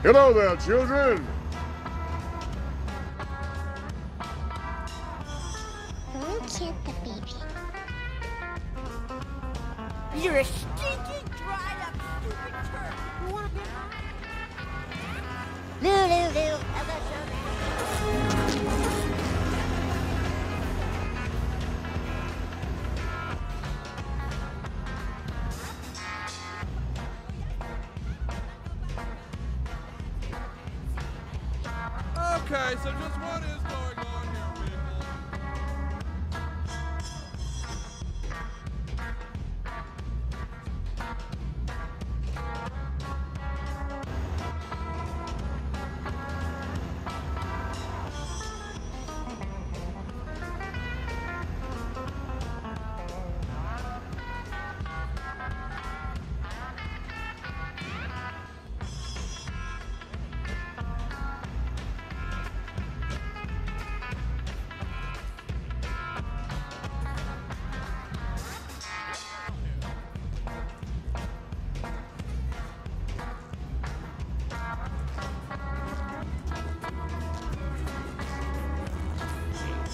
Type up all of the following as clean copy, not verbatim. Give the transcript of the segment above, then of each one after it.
Hello there, children. Who killed the baby? You're a stinky, dried-up, stupid turd. You wanna be Lulu, how's that sound? Okay, so just what is going on here, people?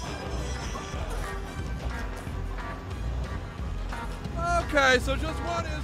Okay, so just what is